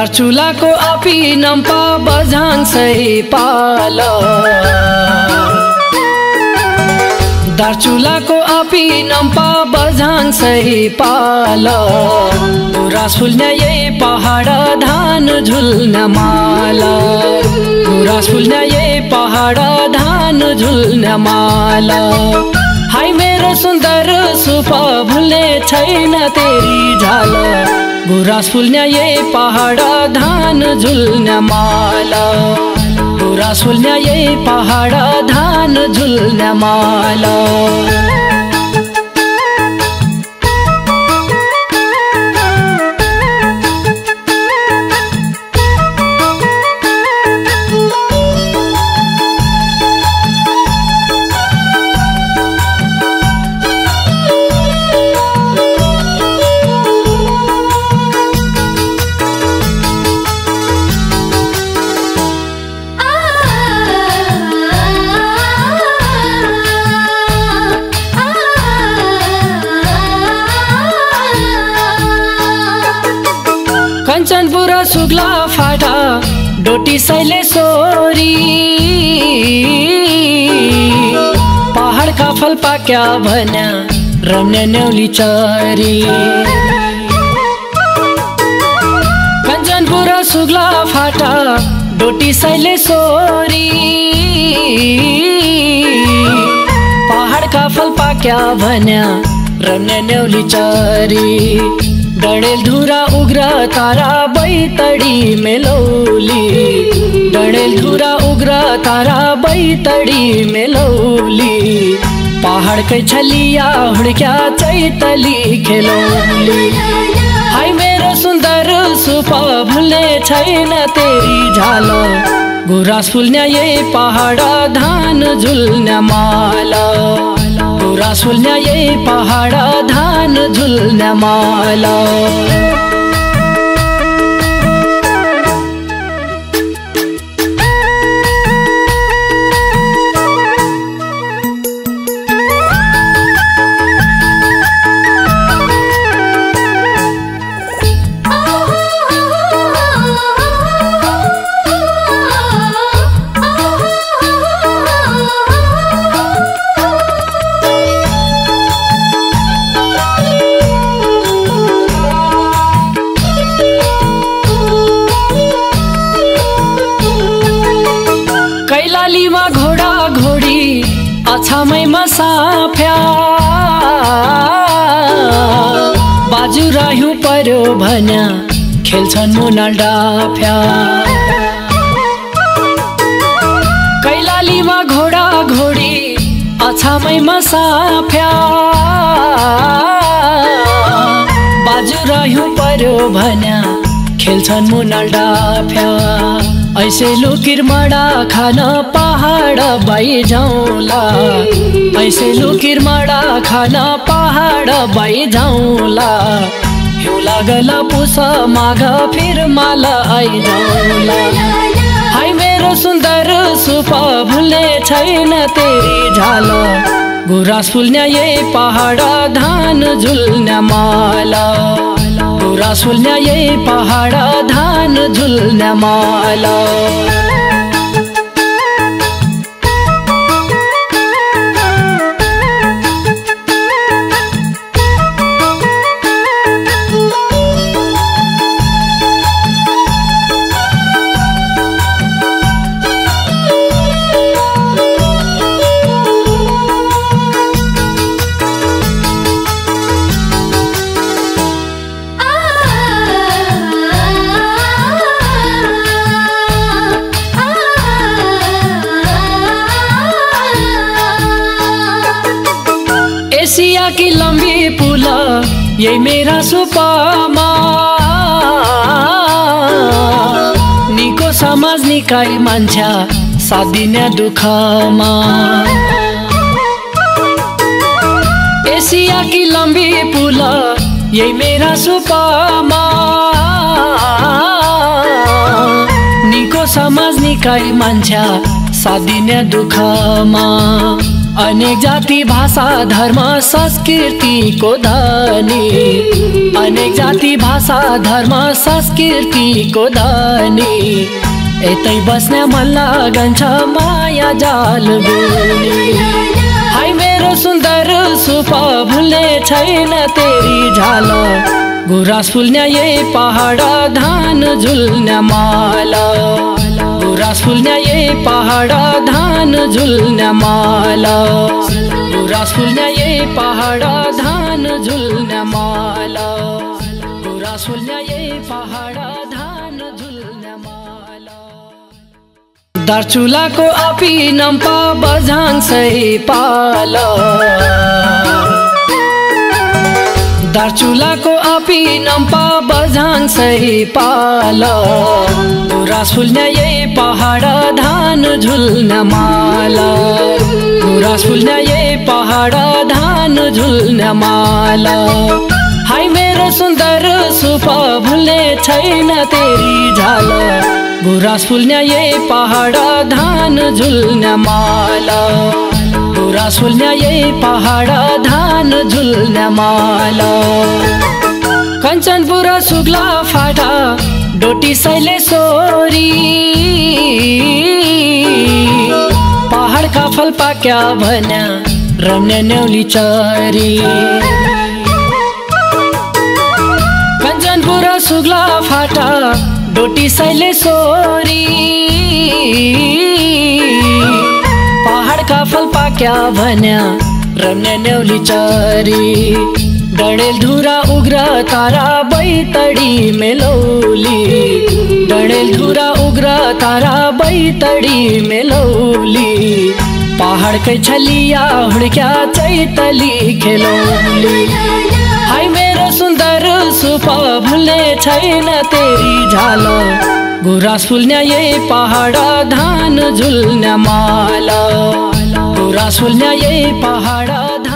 दार्चुलाको अपी नम्पा बझाङ सही पाल दार्चुलाको अपी नम्पा बझाङ सही पाल गुराँस फुल्ने यही पहाड धान झुल्न माला गुराँस फुल्ने यही पहाड धान झुल्न माला हाय मेरो सुन्दर सुप भुल्ने छैन तेरी झाल गुराँस फुल्ने यही पहाड धान झुल्न माला गुराँस फुल्ने यही पहाड धान झुल्न माला कञ्चनपुर सुग्ला फाटा डोटी शैलेश्वरी पहाडका फल पाक्या भन्या रम्ने न्याउली चरी कञ्चनपुर सुग्ला फाटा डोटी शैलेश्वरी पहाडका फल पाक्या भन्या रम्ने न्याउली चरी डडेलधुरा उग्र तारा बैतडी मेलौली डडेलधुरा उग्र तारा बैतडी मेलौली पहाडकै छलिया हुड्क्या चैतली खेलौली हाय मेरो सुन्दर सुप भुल्ने छैन तेरी झाल गुराँस फुल्ने यही पहाड धान झुल्न माला गुराँस फुल्ने यही पहाड धान झुल्न माला कैलालीमा घोडा घोडी अछामैमा साफ्या बाजु राह्यौं पर्यो भन्या खेल्छन् मुनाल डाफ्या कैलालीमा घोडा घोडी अछामैमा साफ्या बाजु राह्यौं पर्यो भन्या खेल्छन् मुनाल डाफ्या ऐसे लुकिर मडा खान पहाड बाइजाउँला ऐसे लुकिर मडा खान पहाड बाइजाउँला हिउँ लागल पुस माघ फिर माल आइजाउँला हाय मेरो सुन्दर सुप भुल्ने छैन तेरी झाल गुराँस फुल्ने यही पहाड धान झुल्न माला गुराँस फुल्ने यही पहाड धान झुल्न माला एशिया की लंबी पुल यही मेरा सुपामा निको समाज निकाय मान्छा साथ दिने दुःखमा एशिया की लंबी पुल यही मेरा सुपामा निको समाज निकाय मान्छा साथ दिने दुःखमा अनेक जाति भाषा धर्म संस्कृतिको धनी, अनेक जाति भाषा धर्म संस्कृतिको धनी, यतै बस्ने मन लागन्छ माया जाल बुनी। हाय मेरो सुन्दर सुप भुल्ने छैन तेरी झाल, गुराँस फुल्ने यही पहाड धान झुल्ने माला, गुराँस फुल्ने यही पहाड धान झुल्ने माला, गुराँस फुल्ने यही पहाड धान झुल्ने माला, गुराँस फुल्ने यही पहाड धान झुल्ने माला। दार्चुलाको अपी नम्पा बझाङसै पाल, दार्चुलाको अपी नम्पा बझाङसै पाल, गुराँस फुल्ने यही पहाड धान झुल्ने माला, गुराँस फुल्ने यही पहाड धान झुल्ने माला। हाय मेरो सुन्दर सुप भुल्ने छैन तेरी झाल, गुराँस फुल्ने यही पहाड धान झुल्ने माला, गुराँस फुल्ने यही पहाड धान झुल्ने माला। कञ्चनपुर सुग्ला फाटा डोटी शैलेश्वरी, पहाडका फल पाक्या भन्या रम्ने न्याउली चरी। कञ्चनपुर सुग्ला फाटा डोटी शैलेश्वरी, पहाडका फल पाक्या भन्या रम्ने न्याउली चरी। डडेलधुरा उग्र तारा बैतडी मेलौली, डडेलधुरा उग्र तारा बैतडी मेलौली, पहाडकै छलिया हुड्क्या चैतली खेलौली। हाय मेरो सुन्दर सुप भुल्ने छैन तेरी झाल, गुराँस फुल्ने यही पहाड धान झुल्ने माला, गुराँस फुल्ने यही पहाड